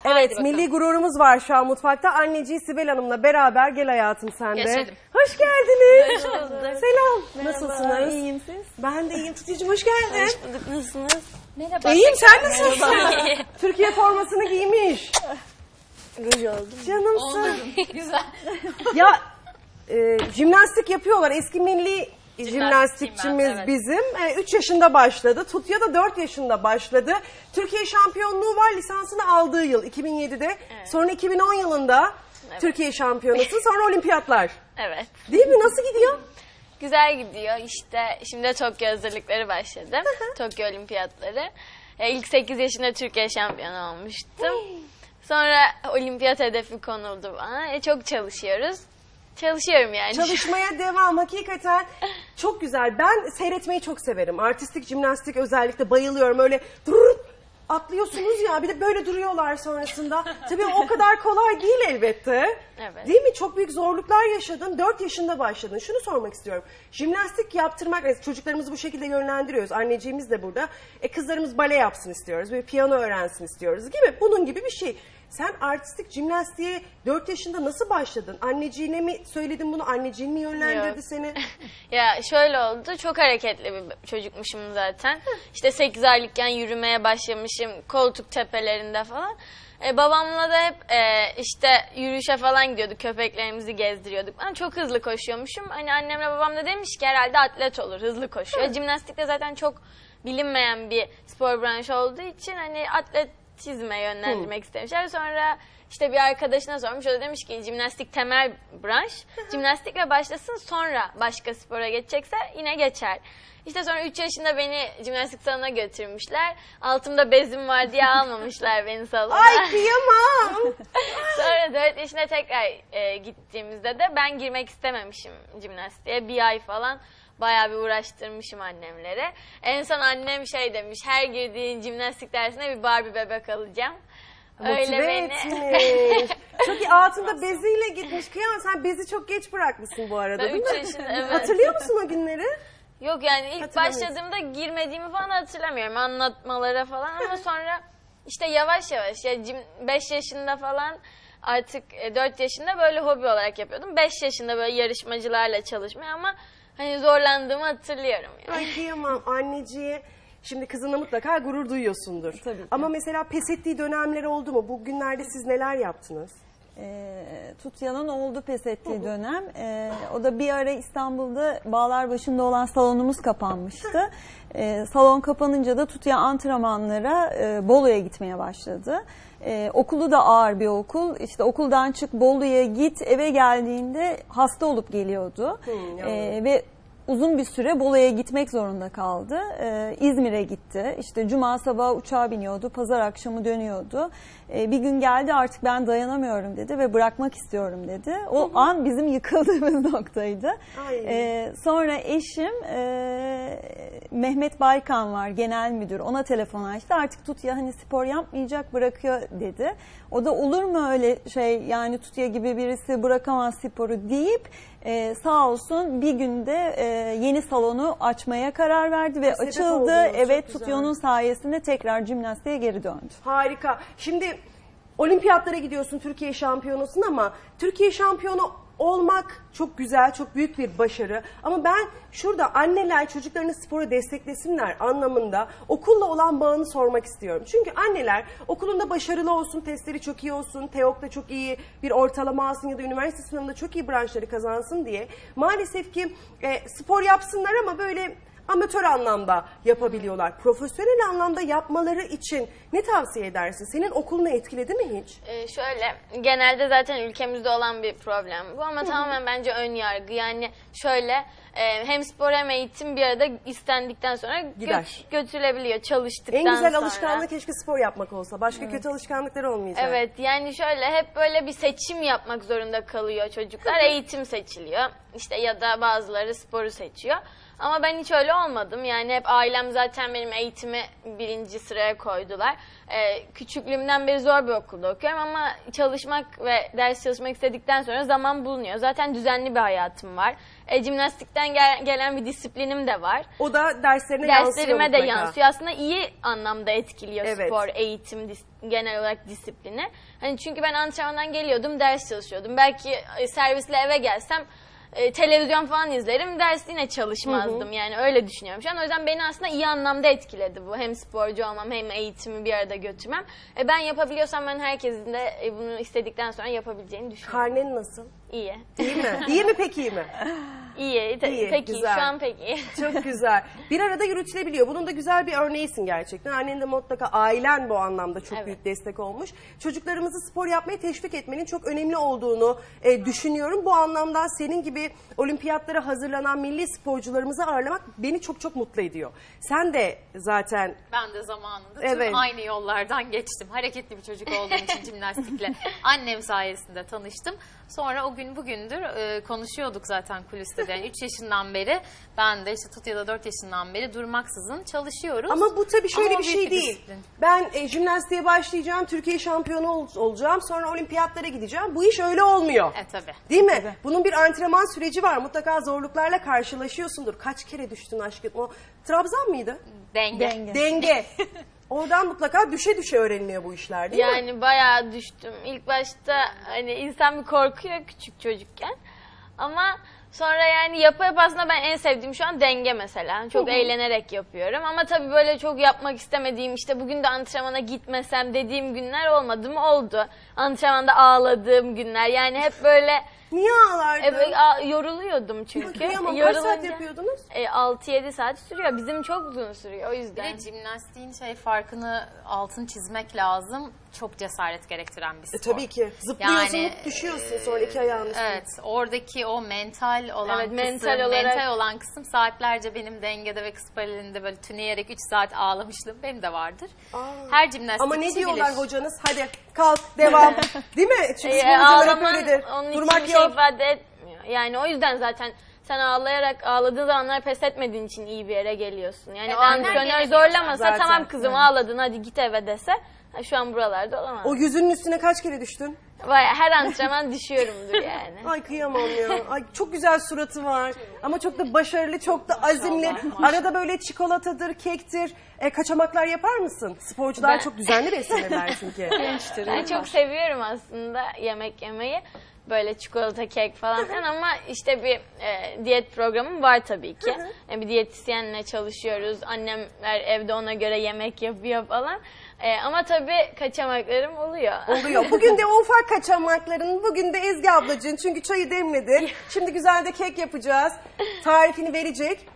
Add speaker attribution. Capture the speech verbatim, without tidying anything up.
Speaker 1: Evet, milli gururumuz var şu an mutfakta. Anneciği Sibel Hanım'la beraber gel hayatım sen de.
Speaker 2: Geçelim.
Speaker 1: Hoş geldiniz.
Speaker 2: Hoş bulduk.
Speaker 1: Selam.
Speaker 3: Merhaba,
Speaker 1: Nasılsınız?
Speaker 3: İyiyim siz?
Speaker 1: Ben de iyiyim. Tutucuğum hoş geldin.
Speaker 2: Hoş bulduk. Nasılsınız? Merhaba.
Speaker 1: İyiyim, sen nasılsın? Türkiye formasını giymiş.
Speaker 3: Ruj oldum.
Speaker 1: Canımsın.
Speaker 2: Güzel.
Speaker 1: Ya e, jimnastik yapıyorlar. Eski milli jimnastikçimiz
Speaker 2: evet.
Speaker 1: bizim. üç yaşında başladı. Tutya da dört yaşında başladı. Türkiye şampiyonluğu var, lisansını aldığı yıl iki bin yedide.
Speaker 2: Evet.
Speaker 1: Sonra iki bin on yılında
Speaker 2: Evet.
Speaker 1: Türkiye şampiyonası, sonra olimpiyatlar.
Speaker 2: Evet.
Speaker 1: Değil mi? Nasıl gidiyor?
Speaker 2: Güzel gidiyor. İşte şimdi Tokyo hazırlıkları başladı. Tokyo olimpiyatları. E, ilk sekiz yaşında Türkiye şampiyonu olmuştum. Sonra olimpiyat hedefi konuldu bana. E, çok çalışıyoruz. Çalışıyorum yani.
Speaker 1: Çalışmaya devam. Hakikaten çok güzel. Ben seyretmeyi çok severim. Artistik jimnastik özellikle bayılıyorum. Öyle durur, atlıyorsunuz ya, bir de böyle duruyorlar sonrasında. Tabii o kadar kolay değil elbette.
Speaker 2: Evet.
Speaker 1: Değil mi? Çok büyük zorluklar yaşadın. dört yaşında başladın. Şunu sormak istiyorum. Jimnastik yaptırmak, evet, çocuklarımızı bu şekilde yönlendiriyoruz. Anneciğimiz de burada. E, kızlarımız bale yapsın istiyoruz. Böyle piyano öğrensin istiyoruz gibi. Bunun gibi bir şey. Sen artistik jimnastiğe dört yaşında nasıl başladın? Anneciğine mi söyledin bunu? Anneciğin mi yönlendirdi
Speaker 2: Yok.
Speaker 1: seni?
Speaker 2: Ya şöyle oldu. Çok hareketli bir çocukmuşum zaten. İşte sekiz aylıkken yürümeye başlamışım. Koltuk tepelerinde falan. E, babamla da hep e, işte yürüyüşe falan gidiyorduk. Köpeklerimizi gezdiriyorduk. Ben çok hızlı koşuyormuşum. Hani annemle babam da demiş ki herhalde atlet olur. Hızlı koşuyor. Jimnastik de zaten çok bilinmeyen bir spor branşı olduğu için hani atlet çizme yönlendirmek hmm. istemişler. Sonra işte bir arkadaşına sormuş. O da demiş ki jimnastik temel branş. Jimnastikle başlasın, sonra başka spora geçecekse yine geçer. İşte sonra üç yaşında beni jimnastik salonuna götürmüşler. Altımda bezim var diye almamışlar beni salona.
Speaker 1: Ay kıyamam.
Speaker 2: Sonra dört yaşında tekrar e, gittiğimizde de ben girmek istememişim jimnastiğe. Bir ay falan bayağı bir uğraştırmışım annemlere. En son annem şey demiş, her girdiğin jimnastik dersine bir Barbie bebek alacağım.
Speaker 1: Motive
Speaker 2: Öyle beni...
Speaker 1: etmiş. Çok iyi, altında beziyle gitmiş. Kıyamam, sen bezi çok geç bırakmışsın bu arada,
Speaker 2: Ben
Speaker 1: değil
Speaker 2: üç
Speaker 1: mi?
Speaker 2: yaşında, evet.
Speaker 1: Hatırlıyor musun o günleri?
Speaker 2: Yok yani ilk
Speaker 1: Hatırlamıyorsun.
Speaker 2: başladığımda girmediğimi falan hatırlamıyorum, anlatmalara falan, ama sonra işte yavaş yavaş ya beş yaşında falan artık dört yaşında böyle hobi olarak yapıyordum. beş yaşında böyle yarışmacılarla çalışmaya, ama hani zorlandığımı hatırlıyorum yani.
Speaker 1: Ay kıyamam anneciğe. Şimdi kızına mutlaka gurur duyuyorsundur.
Speaker 3: Tabii ki.
Speaker 1: Ama mesela pes ettiği dönemler oldu mu? Bugünlerde siz neler yaptınız?
Speaker 3: E, Tutya'nın oldu pes ettiği dönem. E, o da bir ara İstanbul'da Bağlarbaşı'nda olan salonumuz kapanmıştı. E, salon kapanınca da Tutya antrenmanlara e, Bolu'ya gitmeye başladı. E, okulu da ağır bir okul. İşte okuldan çık Bolu'ya git, eve geldiğinde hasta olup geliyordu.
Speaker 1: Hmm,
Speaker 3: e, ve uzun bir süre Bolu'ya gitmek zorunda kaldı. Ee, İzmir'e gitti. İşte cuma sabahı uçağa biniyordu. Pazar akşamı dönüyordu. Ee, bir gün geldi, artık ben dayanamıyorum dedi ve bırakmak istiyorum dedi. O hı hı. an bizim yıkıldığımız noktaydı. Ee, sonra eşim e, Mehmet Baykan var, genel müdür. Ona telefon açtı. Artık Tutya hani spor yapmayacak, bırakıyor dedi. O da olur mu öyle şey, yani Tutya gibi birisi bırakamaz sporu deyip Ee, sağ olsun bir günde e, yeni salonu açmaya karar verdi ve
Speaker 1: Sebep
Speaker 3: açıldı.
Speaker 1: oldunuz,
Speaker 3: Evet, Tutya'nın sayesinde tekrar jimnastiğe geri döndü.
Speaker 1: Harika. Şimdi olimpiyatlara gidiyorsun, Türkiye şampiyonusun, ama Türkiye şampiyonu olmak çok güzel, çok büyük bir başarı. Ama ben şurada anneler çocuklarını spora desteklesinler anlamında okulla olan bağını sormak istiyorum. Çünkü anneler okulunda başarılı olsun, testleri çok iyi olsun, TEOG'da çok iyi bir ortalama alsın ya da üniversite sınavında çok iyi branşları kazansın diye maalesef ki e, spor yapsınlar ama böyle amatör anlamda yapabiliyorlar. Profesyonel anlamda yapmaları için ne tavsiye edersin? Senin okulunu etkiledi mi hiç?
Speaker 2: Ee, şöyle, genelde zaten ülkemizde olan bir problem bu, ama tamamen bence ön yargı. Yani şöyle, e, hem spor hem eğitim bir arada istendikten sonra gö götürülebiliyor çalıştıktan sonra.
Speaker 1: En güzel alışkanlık keşke spor yapmak olsa. Başka evet. kötü alışkanlıklar olmayacak.
Speaker 2: Evet, yani şöyle hep böyle bir seçim yapmak zorunda kalıyor çocuklar. Eğitim seçiliyor işte, ya da bazıları sporu seçiyor. Ama ben hiç öyle olmadım. Yani hep ailem zaten benim eğitimi birinci sıraya koydular. Ee, küçüklüğümden beri zor bir okulda okuyorum ama çalışmak ve ders çalışmak istedikten sonra zaman bulunuyor. Zaten düzenli bir hayatım var. E, jimnastikten gel- gelen bir disiplinim de var.
Speaker 1: O da derslerine yansıyor
Speaker 2: Derslerime de
Speaker 1: mutlaka.
Speaker 2: yansıyor. Aslında iyi anlamda etkiliyor
Speaker 1: Evet.
Speaker 2: spor, eğitim, dis- genel olarak disiplini. Hani çünkü ben antrenmandan geliyordum, ders çalışıyordum. Belki e, servisle eve gelsem e, televizyon falan izlerim, ders yine çalışmazdım. Yani öyle düşünüyorum şu an. O yüzden beni aslında iyi anlamda etkiledi bu. Hem sporcu olmam hem eğitimi bir arada götürmem. E, ben yapabiliyorsam ben herkesin de e, bunu istedikten sonra yapabileceğini düşünüyorum.
Speaker 1: Karnen nasıl?
Speaker 2: İyi.
Speaker 1: İyi mi? İyi mi pek iyi mi?
Speaker 2: İyi. te-
Speaker 1: İyi,
Speaker 2: peki.
Speaker 1: güzel.
Speaker 2: Şu an peki.
Speaker 1: Çok güzel. Bir arada yürütülebiliyor. Bunun da güzel bir örneğisin gerçekten. Annen de mutlaka, ailen bu anlamda çok
Speaker 2: Evet.
Speaker 1: büyük destek olmuş. Çocuklarımızı spor yapmaya teşvik etmenin çok önemli olduğunu e, düşünüyorum. Bu anlamda senin gibi olimpiyatlara hazırlanan milli sporcularımızı ağırlamak beni çok çok mutlu ediyor. Sen de zaten
Speaker 4: Ben de zamanında
Speaker 1: Evet.
Speaker 4: tüm aynı yollardan geçtim. Hareketli bir çocuk olduğum için jimnastikle annem sayesinde tanıştım. Sonra o gün bugündür e, konuşuyorduk zaten kuliste de. Yani üç yaşından beri ben de işte Tutya'da dört yaşından beri durmaksızın çalışıyoruz.
Speaker 1: ama bu tabii şöyle
Speaker 4: Ama o
Speaker 1: bir
Speaker 4: büyük
Speaker 1: şey değil.
Speaker 4: disiplin.
Speaker 1: Ben e, jimnastiğe başlayacağım, Türkiye şampiyonu ol- olacağım, sonra olimpiyatlara gideceğim. Bu iş öyle olmuyor.
Speaker 4: E tabii.
Speaker 1: Değil mi? Bunun bir antrenman süreci var. Mutlaka zorluklarla karşılaşıyorsundur. Kaç kere düştün aşkım? O Trabzon mıydı?
Speaker 4: Denge.
Speaker 3: Denge.
Speaker 1: Denge. Oradan mutlaka düşe düşe öğreniliyor bu işler değil mi?
Speaker 2: Yani bayağı düştüm. İlk başta hani insan bir korkuyor küçük çocukken. Ama sonra yani yapa yapa aslında ben en sevdiğim şu an denge mesela. Çok eğlenerek yapıyorum. Ama tabii böyle çok yapmak istemediğim, işte bugün de antrenmana gitmesem dediğim günler olmadı mı? Oldu. Antrenmanda ağladığım günler. Yani hep böyle
Speaker 1: Niye ağlardın?
Speaker 2: e, böyle, a- yoruluyordum çünkü.
Speaker 1: Kıyamam. Kaç saat
Speaker 2: Yorulunca-
Speaker 1: yapıyordunuz?
Speaker 2: E, altı yedi saat sürüyor. Bizim çok uzun sürüyor o
Speaker 4: Bir
Speaker 2: yüzden.
Speaker 4: de jimnastiğin şey farkını altın çizmek lazım. Çok cesaret gerektiren bir
Speaker 1: E,
Speaker 4: spor.
Speaker 1: tabii ki. Zıplıyorsun,
Speaker 4: Yani,
Speaker 1: düşüyorsun sonra iki ayağın üstüne.
Speaker 4: Evet, oradaki o mental olan
Speaker 2: Evet,
Speaker 4: kısım,
Speaker 2: mental olarak-
Speaker 4: mental olan kısım saatlerce benim dengede ve kız paralelinde böyle tüneyerek üç saat ağlamışlığım benim de vardır.
Speaker 1: Aa.
Speaker 4: Her jimnastikçi
Speaker 1: Ama ne diyorlar
Speaker 4: bilir.
Speaker 1: hocanız? Hadi kalk, devam. Değil mi? Çünkü
Speaker 2: E,
Speaker 1: sporcular hep
Speaker 2: ağlaman
Speaker 1: öyledir.
Speaker 2: onun için
Speaker 1: Durmak
Speaker 2: bir şey
Speaker 1: yok.
Speaker 2: ifade etmiyor. Yani o yüzden zaten sen ağlayarak ağladığın zamanlar pes etmediğin için iyi bir yere geliyorsun. Yani o
Speaker 4: Edenler
Speaker 2: antrenör
Speaker 4: gelemiyor
Speaker 2: zorlamasa
Speaker 1: zaten.
Speaker 2: tamam kızım ağladın hadi git eve dese ha, şu an buralarda olamaz.
Speaker 1: O yüzünün üstüne kaç kere düştün?
Speaker 2: Vay, her antrenman düşüyorumdur yani.
Speaker 1: Ay kıyamam ya. Ay çok güzel suratı var. Ama çok da başarılı, çok da azimli. Arada böyle çikolatadır, kektir. E, kaçamaklar yapar mısın? Sporcular
Speaker 2: Ben-
Speaker 1: çok düzenli beslenirler çünkü.
Speaker 2: Ben çok seviyorum aslında yemek yemeyi. Böyle çikolata, kek falan filan ama işte bir e, diyet programım var tabii ki. Yani bir diyetisyenle çalışıyoruz. Annemler evde ona göre yemek yapıyor falan. E, ama tabii kaçamaklarım oluyor.
Speaker 1: Oluyor. Bugün de o ufak kaçamakların, bugün de Ezgi ablacığın çünkü çayı demledi. Şimdi güzel de kek yapacağız. Tarifini verecek.